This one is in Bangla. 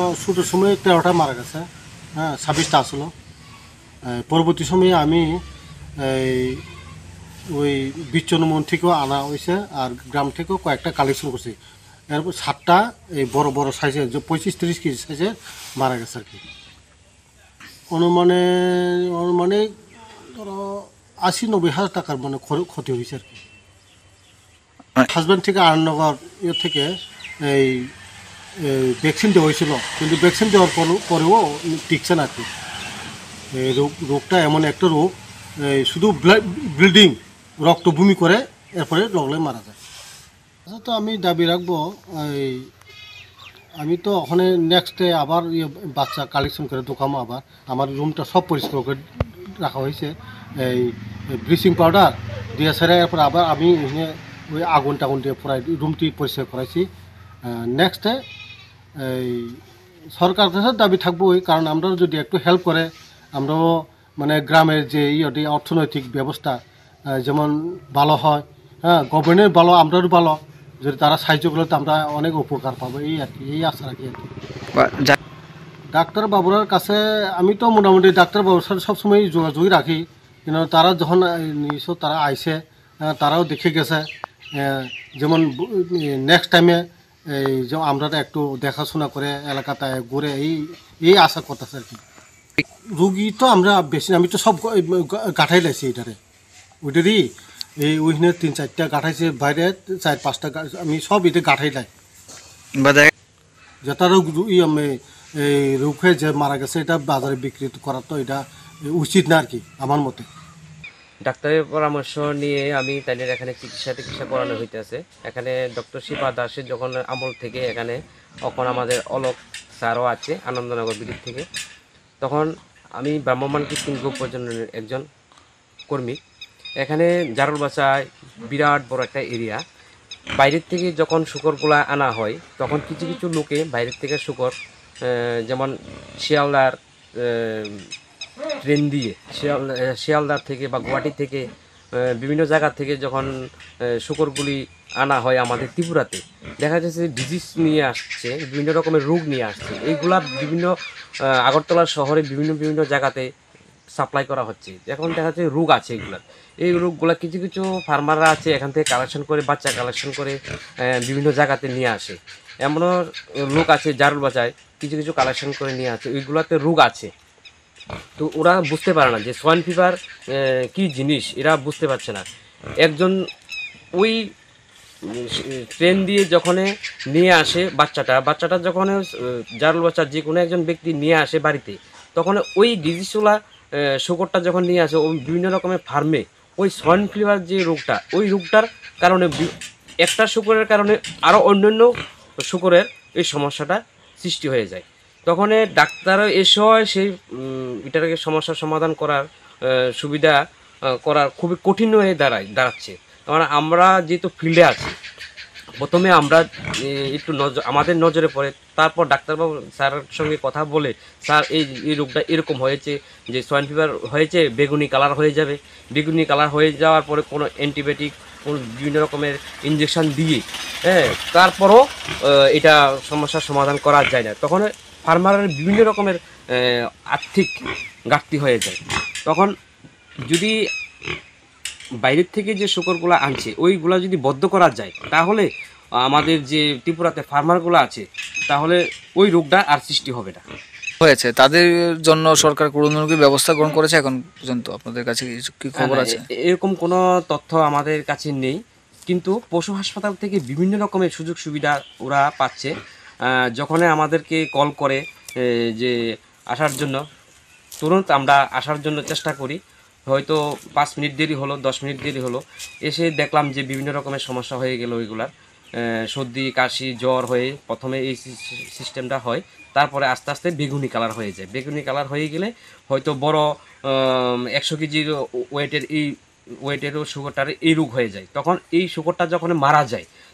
শুরুর সময় 13টা মারা গেছে, হ্যাঁ 26টা আসলো। পরবর্তী সময়ে আমি এই ওই বিচ্ছন্নমন থেকেও আনা হয়েছে, আর গ্রাম থেকেও কয়েকটা কালেকশন করছি। এরপর 7টা এই বড় বড় সাইজের, যে 25-30 কেজি সাইজের মারা গেছে আর কি। অনুমানে অনুমানে ধরো 80-90 হাজার টাকার মানে ক্ষতি হয়েছে আর কি। হাজব্যান্ড থেকে আনন্দনগর থেকে এই ভ্যাকসিন দেওয়া হয়েছিল, কিন্তু ভ্যাকসিন দেওয়ার পরেও টিকছে না আর কি। এই রোগটা এমন একটা রোগ, শুধু ব্লিডিং, রক্ত বমি করে, এরপরে লগলে মারা যায়। আচ্ছা, তো আমি দাবি রাখবো, এই আমি তো ওখানে নেক্সট আবার বাচ্চা কালেকশন করে দোকামো। আবার আমার রুমটা সব পরিষ্কার করে রাখা হয়েছে, এই ব্লিচিং পাউডার দিয়ে সেরে, এরপর আবার আমি ওই আগুন টাগুন দিয়ে পুরাই রুমটি পরিষ্কার করাইছি। নেক্সটে এই সরকার কাছে দাবি থাকবো, ওই কারণ আমরা যদি একটু হেল্প করে, আমরাও মানে গ্রামের যে অর্থনৈতিক ব্যবস্থা যেমন ভালো হয়, হ্যাঁ গভর্নমেন্টের ভালো, আমরাও ভালো, যদি তারা সাহায্য করলে তো আমরা অনেক উপকার পাবো, এই আর কি, এই আশা রাখি আর কি। ডাক্তার বাবুরার কাছে আমি তো মোটামুটি ডাক্তার বাবুর সাথে সবসময় যোগাযোগই রাখি, কিন্তু তারা যখন তারা আইসে, তারাও দেখে গেছে। যেমন নেক্সট টাইমে এই যে আমরা একটু দেখাশোনা করে এলাকাতে ঘুরে এই আশা করতেছে আর কি। রুগী তো আমরা বেশি, আমি তো সব গাঁঠাই লাইছি এটারে, ওইটারই ওইখানে 3-4টা গাঁঠাইছে, বাইরে 4-5টা আমি সব এটা গাঁঠাই লাই। যেটা রোগ রোগ হয়ে যে মারা গেছে, এটা বাজারে বিক্রি করা তো এটা উচিত না আর কি আমার মতে। ডাক্তারের পরামর্শ নিয়ে আমি তাদের এখানে চিকিৎসা করানো হইতেছে। এখানে ডক্টর শিপা দাসের যখন আমল থেকে এখানে, তখন আমাদের অলোক স্যারও আছে আনন্দনগর বিদ্যুৎ থেকে। তখন আমি ভ্রাম্যমাণ কৃত্রিম গোপ প্রজননের একজন কর্মী। এখানে জারুলবাসায় বিরাট বড় একটা এরিয়া। বাইরের থেকে যখন শূকরগুলা আনা হয়, তখন কিছু কিছু লোকে বাইরের থেকে শূকর, যেমন শিয়ালদার ট্রেন দিয়ে শিয়ালদার থেকে বা গুয়াহাটি থেকে বিভিন্ন জায়গা থেকে যখন শূকরগুলি আনা হয় আমাদের ত্রিপুরাতে, দেখা যাচ্ছে ডিজিজ নিয়ে আসছে, বিভিন্ন রকমের রোগ নিয়ে আসছে। এইগুলা বিভিন্ন আগরতলা শহরে বিভিন্ন বিভিন্ন জায়গাতে সাপ্লাই করা হচ্ছে। এখন দেখা যাচ্ছে রোগ আছে এগুলার। এই রোগগুলা কিছু কিছু ফার্মাররা আছে এখান থেকে কালেকশন করে, বাচ্চা কালেকশন করে বিভিন্ন জায়গাতে নিয়ে আসে। এমনও লোক আছে জারুলবাজায় কিছু কিছু কালেকশন করে নিয়ে আসে, ওইগুলাতে রোগ আছে। তো ওরা বুঝতে পারে না যে সোয়াইন ফিভার কী জিনিস, এরা বুঝতে পারছে না। একজন ওই ট্রেন দিয়ে যখন নিয়ে আসে বাচ্চাটা যখন জারুল বাচ্চা যে কোনো একজন ব্যক্তি নিয়ে আসে বাড়িতে, তখন ওই ডিজিজগুলা শূকরটা যখন নিয়ে আসে ওই বিভিন্ন রকমের ফার্মে, ওই সোয়াইন ফিভার যে রোগটা, ওই রোগটার কারণে একটা শূকরের কারণে আরও অন্যান্য শূকরের এই সমস্যাটা সৃষ্টি হয়ে যায়। তখন ডাক্তার এসে সেই এটাকে সমস্যার সমাধান করার সুবিধা করার খুবই কঠিন হয়ে দাঁড়াচ্ছে। কারণ আমরা যেহেতু ফিল্ডে আছি, প্রথমে আমরা একটু আমাদের নজরে পড়ে, তারপর ডাক্তারবাবু স্যারের সঙ্গে কথা বলে, স্যার এই রোগটা এরকম হয়েছে, যে সোয়াইন ফিভার হয়েছে, বেগুনি কালার হয়ে যাবে। বেগুনি কালার হয়ে যাওয়ার পরে কোনো অ্যান্টিবায়োটিক, কোনো বিভিন্ন রকমের ইঞ্জেকশন দিয়ে, হ্যাঁ, তারপরও এটা সমস্যার সমাধান করা যায় না। তখন ফার্মারের বিভিন্ন রকমের আর্থিক ঘাটতি হয়ে যায়। তখন যদি বাইরের থেকে যে শূকরগুলো আনছে ওইগুলো যদি বদ্ধ করা যায়, তাহলে আমাদের যে ত্রিপুরাতে ফার্মারগুলো আছে, তাহলে ওই রোগটা আর সৃষ্টি হবে না। হয়েছে তাদের জন্য সরকার কোনো ব্যবস্থা গ্রহণ করেছে এখন পর্যন্ত? আপনাদের কাছে কি খবর আছে? এরকম কোনো তথ্য আমাদের কাছে নেই, কিন্তু পশু হাসপাতাল থেকে বিভিন্ন রকমের সুযোগ সুবিধা ওরা পাচ্ছে। যখন আমাদেরকে কল করে যে আসার জন্য, তুরন্ত আমরা আসার জন্য চেষ্টা করি। হয়তো 5 মিনিট দেরি হলো, 10 মিনিট দেরি হলো, এসে দেখলাম যে বিভিন্ন রকমের সমস্যা হয়ে গেল। ওইগুলার সর্দি কাশি জ্বর হয়ে প্রথমে এই সিস্টেমটা হয়, তারপরে আস্তে আস্তে বেগুনি কালার হয়ে যায়। বেগুনি কালার হয়ে গেলে হয়তো বড় 100 কেজির ওয়েটেরও শুকরটার এই রোগ হয়ে যায়। তখন এই শুকরটা যখন মারা যায়,